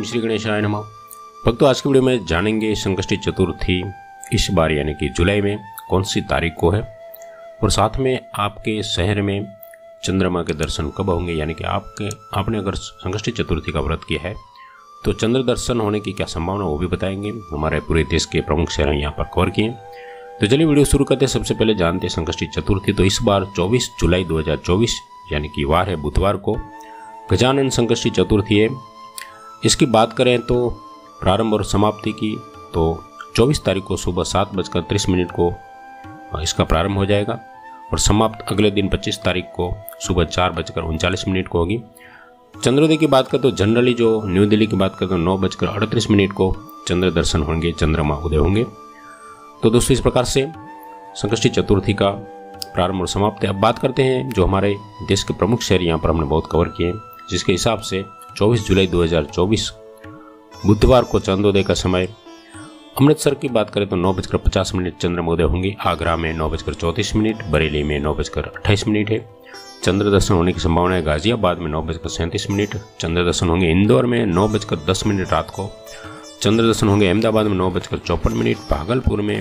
श्री गणेशाय नमः। भक्तों, आज की वीडियो में जानेंगे संकष्टी चतुर्थी इस बार यानी कि जुलाई में कौन सी तारीख को है और साथ में आपके शहर में चंद्रमा के दर्शन कब होंगे। यानी कि आपने अगर संकष्टी चतुर्थी का व्रत किया है तो चंद्र दर्शन होने की क्या संभावना वो भी बताएंगे। हमारे पूरे देश के प्रमुख शहर यहाँ पर कवर किए। तो चलिए वीडियो शुरू करते हैं। सबसे पहले जानते हैं संकष्टी चतुर्थी। तो इस बार 24 जुलाई 2024 यानी कि वार है बुधवार को गजानन संकष्टी चतुर्थी है। इसकी बात करें तो प्रारंभ और समाप्ति की तो 24 तारीख को सुबह 7:30 को इसका प्रारंभ हो जाएगा और समाप्त अगले दिन 25 तारीख को सुबह 4:39 को होगी। चंद्रोदय की बात करें तो जनरली जो न्यू दिल्ली की बात करें तो 9:38 को चंद्र दर्शन होंगे, चंद्रमा उदय होंगे। तो दोस्तों इस प्रकार से संकष्टी चतुर्थी का प्रारंभ और समाप्ति। अब बात करते हैं जो हमारे देश के प्रमुख शहर यहाँ पर हमने बहुत कवर किए हैं, जिसके हिसाब से 24 जुलाई 2024 बुधवार को चंद्रोदय का समय अमृतसर की बात करें तो 9:50 चंद्रोदय होंगे। आगरा में 9:34, बरेली में 9:28 है। चंद्र दर्शन होने की संभावना है। गाजियाबाद में 9:37 चंद्र दर्शन होंगे। इंदौर में 9:10 रात को चंद्र दर्शन होंगे। अहमदाबाद में 9:54, भागलपुर में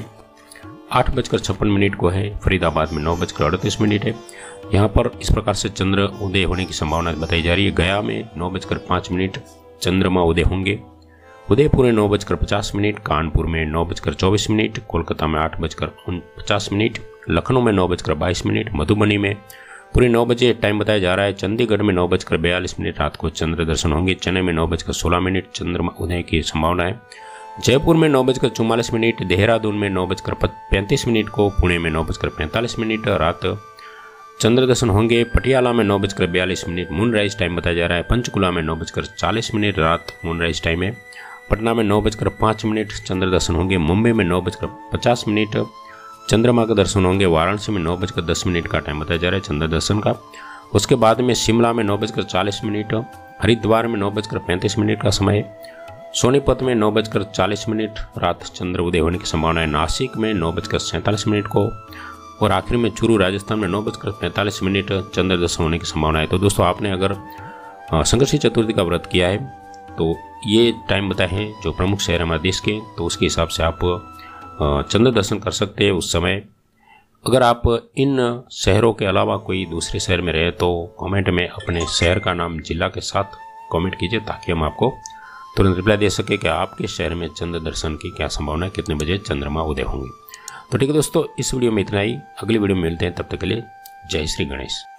8:56 को है। फरीदाबाद में 9:38 है। यहाँ पर इस प्रकार से चंद्र उदय होने की संभावना बताई जा रही है। गया में 9:05 चंद्रमा उदय होंगे। उदयपुर में 9:50, कानपुर में 9:24, कोलकाता में 8:49, लखनऊ में 9:22, मधुबनी में पूरे 9 बजे टाइम बताया जा रहा है। चंडीगढ़ में 9:42 रात को चंद्र दर्शन होंगे। चेन्नई में 9:16 चंद्रमा उदय की संभावना है। जयपुर में 9:44, देहरादून में 9:35 को, पुणे में 9:45 रात चंद्र दर्शन होंगे। पटियाला में 9:42 मूनराइज टाइम बताया जा रहा है। पंचकुला में 9:40 रात मूनराइज टाइम है। पटना में 9:05 चंद्र दर्शन होंगे। मुंबई में 9:50 चंद्रमा का दर्शन होंगे। वाराणसी में 9:10 का टाइम बताया जा रहा है चंद्र दर्शन का। उसके बाद में शिमला में 9:40, हरिद्वार में 9:35 का समय है। सोनीपत में 9:40 रात चंद्र उदय होने की संभावना है। नासिक में 9:47 को और आखिर में चूरू राजस्थान में 9:45 चंद्र दर्शन होने की संभावना है। तो दोस्तों आपने अगर संकष्टी चतुर्थी का व्रत किया है तो ये टाइम बताए हैं जो प्रमुख शहर हमारे देश के, तो उसके हिसाब से आप चंद्र दर्शन कर सकते हैं उस समय। अगर आप इन शहरों के अलावा कोई दूसरे शहर में रहे तो कमेंट में अपने शहर का नाम जिला के साथ कमेंट कीजिए ताकि हम आपको तुरंत रिप्लाई दे सके कि आपके शहर में चंद्र दर्शन की क्या संभावना है, कितने बजे चंद्रमा उदय होंगे। तो ठीक है दोस्तों, इस वीडियो में इतना ही। अगली वीडियो में मिलते हैं, तब तक के लिए जय श्री गणेश।